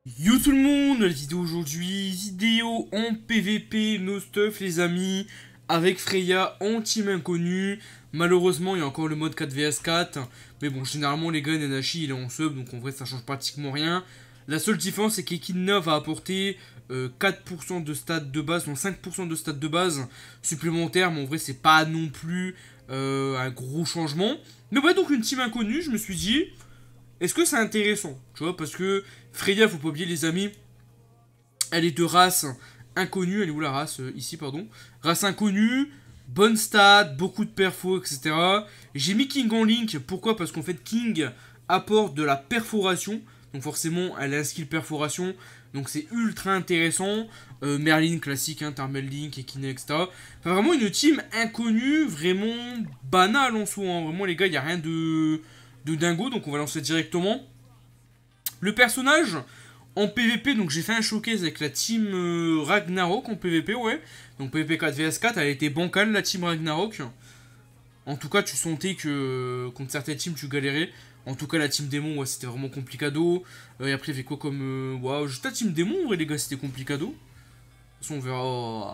Yo tout le monde, la vidéo aujourd'hui, vidéo en PVP, no stuff les amis, avec Freya en team inconnu. Malheureusement il y a encore le mode 4 vs 4, mais bon généralement les gars Nanashi il est en sub, donc en vrai ça change pratiquement rien. La seule différence c'est qu'Echidna va apporter 4% de stats de base, donc 5% de stats de base supplémentaires, mais en vrai c'est pas non plus un gros changement. Mais ouais, donc une team inconnue, je me suis dit... Est-ce que c'est intéressant? Tu vois, parce que Freya, faut pas oublier les amis, elle est de race inconnue. Elle est où la race? Ici, pardon. Race inconnue, bonne stat, beaucoup de perfos, etc. J'ai mis King en link. Pourquoi? Parce qu'en fait, King apporte de la perforation. Donc forcément, elle a un skill perforation. Donc c'est ultra intéressant. Merlin classique, hein, Thermal Link, Ekine, etc. Enfin, vraiment une team inconnue, vraiment banale en soi. Hein. Vraiment, les gars, il n'y a rien de dingo. Donc on va lancer directement. Le personnage en PVP, donc j'ai fait un showcase avec la team Ragnarok en PVP, ouais. Donc PVP 4 vs 4, elle a été bancale la team Ragnarok. En tout cas, tu sentais que contre certaines teams, tu galérais. En tout cas, la team démon, ouais, c'était vraiment complicado. Et après, il y avait quoi comme. Waouh, juste la team démon, ouais, les gars, c'était complicado. De toute façon, on verra.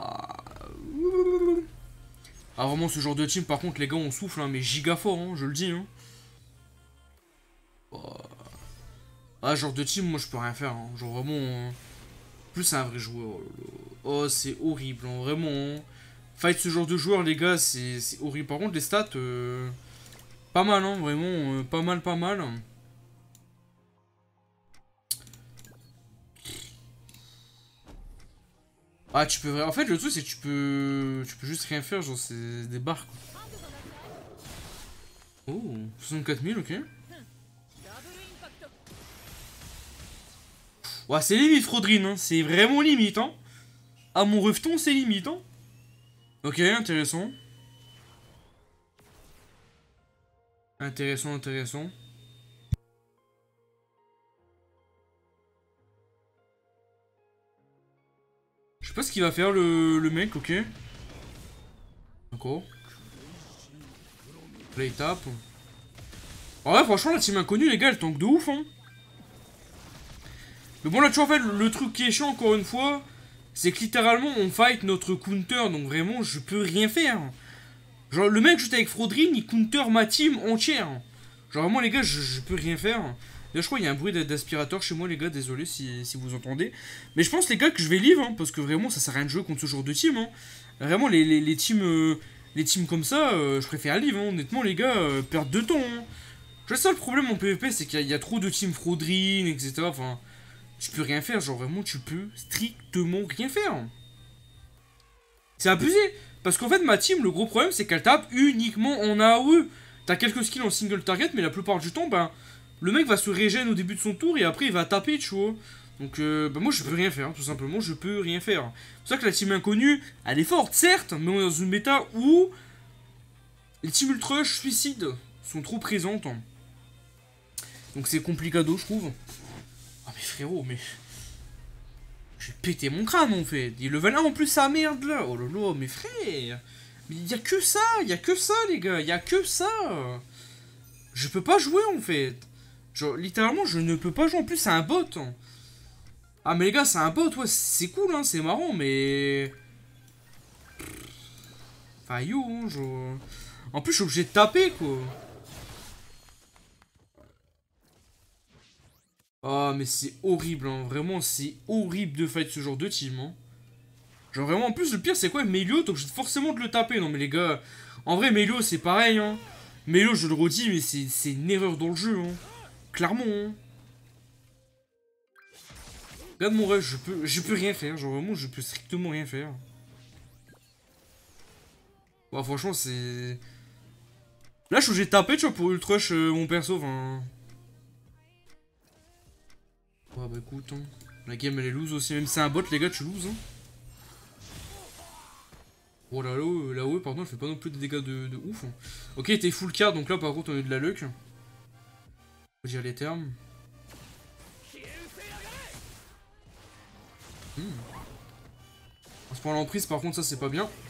Ah, vraiment, ce genre de team, par contre, les gars, on souffle, hein, mais giga fort, hein, je le dis. Hein. Ah, genre de team, moi, je peux rien faire. Hein. Genre vraiment. Plus c'est un vrai joueur. Oh, c'est horrible, hein, vraiment. Hein. Fight ce genre de joueur, les gars, c'est horrible. Par contre, les stats, pas mal, hein, vraiment, pas mal, pas mal. Ah, tu peux... En fait, le truc, c'est que tu peux juste rien faire, genre, c'est des barres, quoi. Oh, 64 000, ok. Ouais, c'est limite, Frodrine, hein. C'est vraiment limite, hein. À mon refton, c'est limite, hein. Ok, intéressant. Intéressant, intéressant. Je sais pas ce qu'il va faire, le mec, ok. D'accord. Là, il tape. En vrai, franchement, la team inconnue, les gars, elle tank de ouf, hein. Mais bon, là, tu vois, en fait, le truc qui est chiant, encore une fois, c'est que littéralement, on fight notre counter, donc vraiment, je peux rien faire. Genre, le mec, juste avec Frodrine, il counter ma team entière. Genre, vraiment, les gars, je peux rien faire. Là, je crois qu'il y a un bruit d'aspirateur chez moi, les gars, désolé si vous entendez. Mais je pense, les gars, que je vais live, hein, parce que vraiment, ça sert à rien de jouer contre ce genre de team. Hein. Vraiment, les teams, les teams comme ça, je préfère live, hein. Honnêtement, les gars, perte de temps. Hein. Le seul problème en PvP, c'est qu'il y a trop de teams Frodrine, etc. Enfin, tu peux rien faire, genre vraiment, tu peux strictement rien faire. C'est abusé. Parce qu'en fait, ma team, le gros problème, c'est qu'elle tape uniquement en AOE. T'as quelques skills en single target, mais la plupart du temps, ben, le mec va se régène au début de son tour et après il va taper, tu vois. Donc, ben, moi, je peux rien faire, tout simplement, je peux rien faire. C'est pour ça que la team inconnue, elle est forte, certes, mais on est dans une méta où les teams ultra suicides sont trop présentes. Donc, c'est complicado, je trouve. Ah, mais frérot, mais. Je vais péter mon crâne en fait. Il level 1 en plus sa merde là. Oh lolo, mes frères. Mais y a que ça, y a que ça les gars, y a que ça. Je peux pas jouer en fait. Genre littéralement je ne peux pas jouer en plus c'est un bot. Ah mais les gars c'est un bot ouais c'est cool hein, c'est marrant mais... Enfin yo hein, genre... En plus je suis obligé de taper quoi. Ah mais c'est horrible hein, vraiment c'est horrible de fight ce genre de team hein. Genre vraiment, en plus, le pire, c'est quoi Melio, t'es obligé forcément de le taper. Non, mais les gars, en vrai, Melio, c'est pareil, hein. Melio, je le redis, mais c'est une erreur dans le jeu, hein. Clairement, hein. Regarde mon rush, je peux rien faire. Genre vraiment, je peux strictement rien faire. Bon, franchement, c'est... Là, je suis obligé de taper, tu vois, pour ultrush mon perso, enfin... Ouais, bah écoute, hein. La game, elle est loose aussi. Même si c'est un bot, les gars, tu loses, hein. Oh là haut pardon, elle fait pas non plus des dégâts de ouf. Hein. Ok, t'es full card, donc là, par contre, on a eu de la luck. Faut dire les termes. On se prend l'emprise, par contre, ça, c'est pas bien.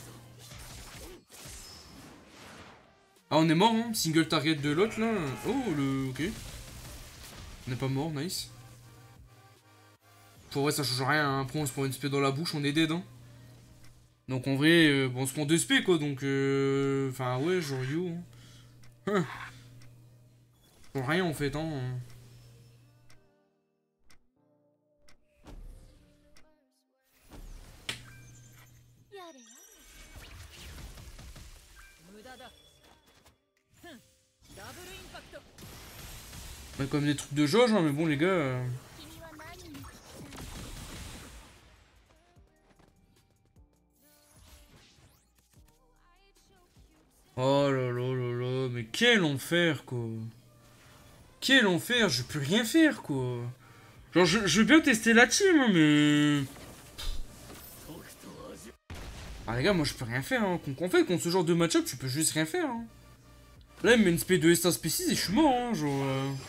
Ah, on est mort, hein. Single target de l'autre, là. Oh, le... Ok. On n'est pas mort, nice. Pour vrai, ça change rien, hein. Après, on se prend une spé dans la bouche, on est dead, hein. Donc en vrai, bon, on se prend 2 spé, quoi, donc enfin, ouais, genre, yo. Hein. Ça change rien, en fait, hein. On a comme des trucs de jauge, hein, mais bon, les gars... Oh là là là là, mais quel enfer, quoi. Quel enfer, je peux rien faire, quoi. Genre, je veux bien tester la team, hein, mais... Ah, les gars, moi, je peux rien faire, hein. En fait, contre ce genre de match-up, tu peux juste rien faire, hein. Là, il me met une spé de Esta spé 6 et je suis mort, hein, genre...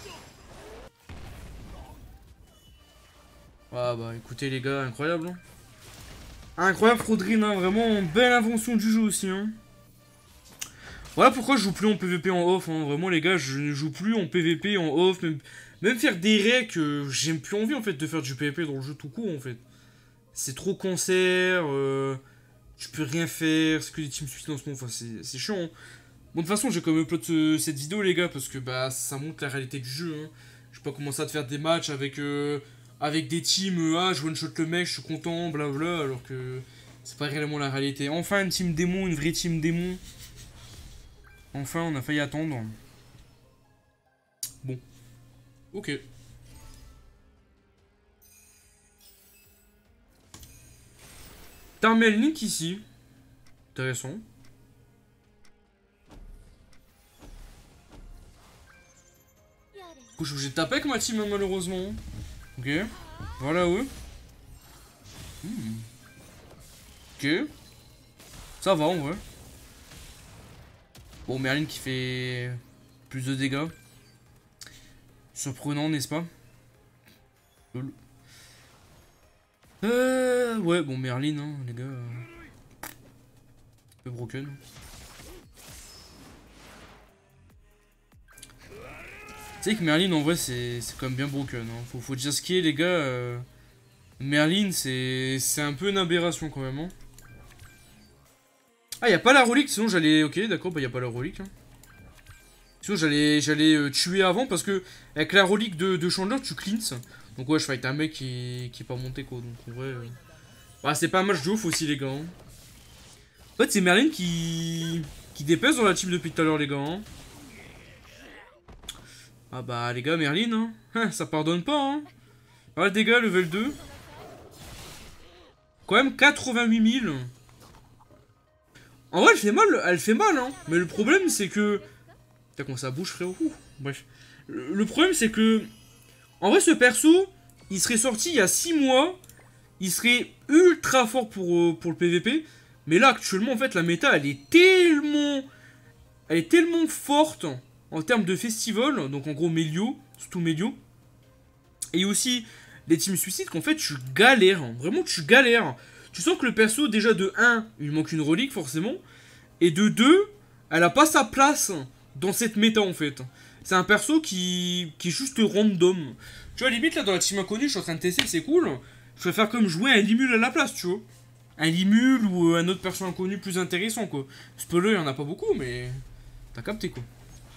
Ah bah, écoutez, les gars, incroyable, hein. Incroyable, Frodrin, hein, vraiment, belle invention du jeu aussi, hein. Voilà pourquoi je joue plus en PVP en off, hein. Vraiment, les gars, je ne joue plus en PVP en off, même faire des raids, j'ai plus envie, en fait, de faire du PVP dans le jeu tout court, en fait. C'est trop cancer, tu peux rien faire, c'est que des teams suicides en ce moment, enfin, c'est chiant, hein. Bon, de toute façon, j'ai quand même upload cette vidéo, les gars, parce que, bah, ça montre la réalité du jeu, hein. Je vais pas commencer à te faire des matchs avec des teams, ah, je one-shot le mec, je suis content, blabla, alors que c'est pas réellement la réalité. Enfin, une team démon, une vraie team démon. Enfin, on a failli attendre. Bon. Ok. T'as un Melnik ici. Intéressant. Du coup, je suis obligé de taper avec ma team, hein, malheureusement. Ok. Voilà, eux. Ok. Ça va, en vrai. Bon, Merlin qui fait plus de dégâts. Surprenant, n'est-ce pas? Ouais, bon, Merlin, hein, les gars. Un peu broken. Tu sais que Merlin, en vrai, c'est quand même bien broken. Hein. Faut dire ce qui est, les gars. Merlin, c'est un peu une aberration quand même. Hein. Ah, y a pas la relique, sinon j'allais... Ok, d'accord, bah y a pas la relique. Hein. Sinon j'allais tuer avant parce que avec la relique de Chandler, tu cleans. Donc ouais, je fight un mec qui est pas monté quoi. Donc en vrai... Bah, c'est pas un match de ouf aussi, les gars. Hein. En fait, c'est Merlin qui dépèse dans la team depuis tout à l'heure, les gars. Hein. Ah bah, les gars, Merlin, hein. Ça pardonne pas, hein. Ah, le dégât, level 2. Quand même 88 000. En vrai, elle fait mal, hein. Mais le problème, c'est que... Putain, comment ça bouge, frérot. Bref. Le problème, c'est que... En vrai, ce perso, il serait sorti il y a 6 mois. Il serait ultra fort pour le PVP. Mais là, actuellement, en fait, la méta, elle est tellement... Elle est tellement forte en termes de festival. Donc, en gros, Melio. Surtout Melio. Et aussi, les teams suicides qu'en fait, tu galères. Hein. Vraiment, tu galères. Tu sens que le perso, déjà, de 1, il lui manque une relique, forcément. Et de 2, elle a pas sa place dans cette méta, en fait. C'est un perso qui est juste random. Tu vois, limite, là, dans la team inconnue, je suis en train de tester, c'est cool. Je vais faire comme jouer un Limul à la place, tu vois. Un Limul ou un autre perso inconnu plus intéressant, quoi. Spoiler, il y en a pas beaucoup, mais... T'as capté, quoi.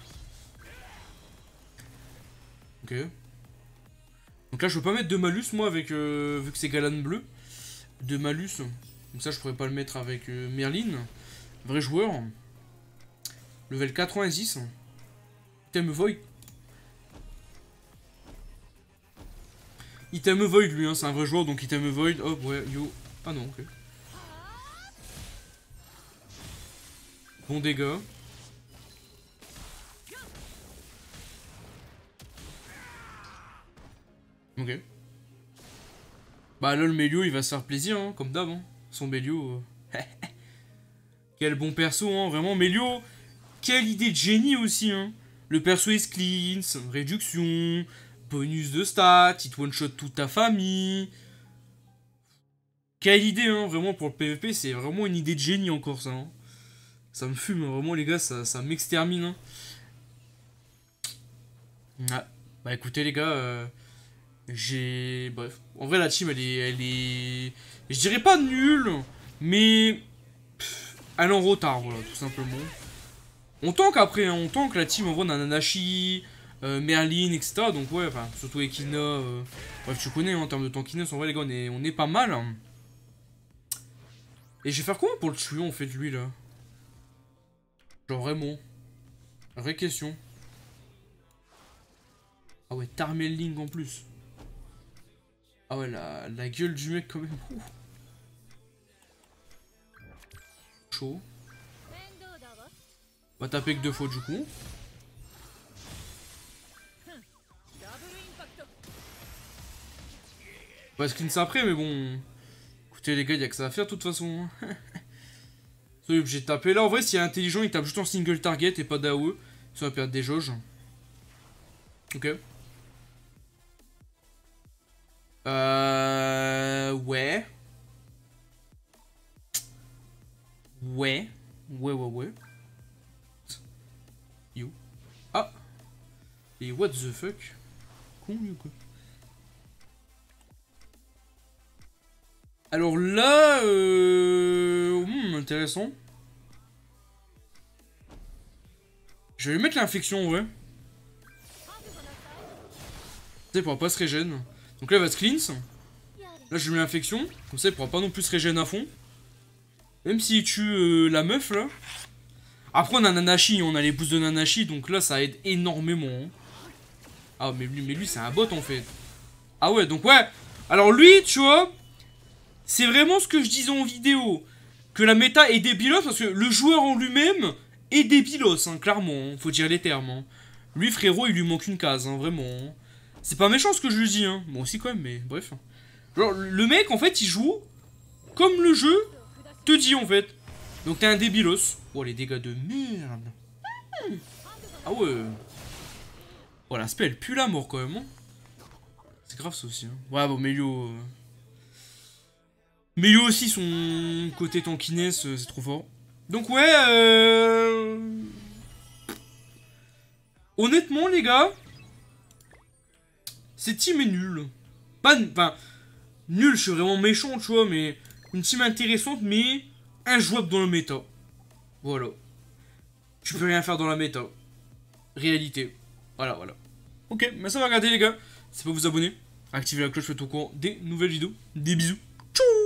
Ok. Donc là, je peux pas mettre de malus, moi, avec... vu que c'est Galan bleu. De malus. Donc ça, je pourrais pas le mettre avec Merlin. Vrai joueur. Level 86. Item Void. Item Void, lui, hein, c'est un vrai joueur, donc Item Void. Hop, ouais, yo. Ah non, ok. Bon dégâts. Ok. Bah là, le Melio, il va se faire plaisir, hein, comme d'hab. Hein. Son Melio. Quel bon perso, hein, vraiment. Melio, quelle idée de génie aussi, hein. Le perso est cleans, réduction, bonus de stats, il te one-shot toute ta famille. Quelle idée, hein, vraiment, pour le PvP, c'est vraiment une idée de génie encore, ça. Hein. Ça me fume, hein, vraiment, les gars, ça m'extermine. Hein. Ah. Bah écoutez, les gars, Bref. En vrai, la team, elle est... Je dirais pas nulle, mais... elle est en retard, voilà, tout simplement. On tank après, hein, on tank la team, en vrai, on a Nanashi, Merlin, etc. Donc ouais, enfin, surtout Ekina. Bref, tu connais, hein, en termes de tankiness, en vrai, les gars, on est pas mal. Hein. Et je vais faire comment pour le tuer, en fait, lui, là? Genre, vraiment. Vraie question. Ah ouais, Tarmelling en plus. Ah ouais, la gueule du mec, quand même. Ouh. Chaud. On va taper que 2 fois, du coup. Pas screen ça après, mais bon. Écoutez, les gars, y'a que ça à faire, de toute façon. Soyez obligé de taper. Là, en vrai, s'il est intelligent, il tape juste en single target et pas d'AOE. Ça va perdre des jauges. Ok. Ouais. Ouais. Ouais. Yo. Ah. Et what the fuck? Con, lui, quoi. Alors là, intéressant. Je vais lui mettre l'infection en vrai. Ça, il pourra pas se régène. Donc là, il va se cleanse. Là, je lui mets l'infection. Comme ça, il pourra pas non plus se régène à fond. Même s'il tue la meuf là. Après, on a Nanashi, on a les boosts de Nanashi. Donc là, ça aide énormément. Hein. Ah, mais lui c'est un bot en fait. Ah ouais, donc ouais. Alors lui, tu vois. C'est vraiment ce que je disais en vidéo. Que la méta est débilos parce que le joueur en lui-même est débilos, hein, clairement. Hein, faut dire les termes. Hein. Lui, frérot, il lui manque une case, hein, vraiment. Hein. C'est pas méchant ce que je lui dis, hein. Moi aussi, quand même, mais bref. Genre, le mec, en fait, il joue comme le jeu te dit, en fait. Donc, t'es un débilos. Oh, les dégâts de merde. Ah ouais. Oh, l'aspect, elle pue la mort, quand même. Hein. C'est grave, ça aussi. Hein. Ouais, bon, Melio... Mais lui aussi, son côté tankiness, c'est trop fort. Donc ouais, honnêtement, les gars, cette team est nulle. Pas... Enfin, nul, je suis vraiment méchant, tu vois, mais... Une team intéressante, mais injouable dans le méta. Voilà. Tu peux rien faire dans la méta. Réalité. Voilà. Ok, mais ça va regarder, les gars. C'est pas vous abonner. Activez la cloche, faites au courant des nouvelles vidéos. Des bisous. Tchou.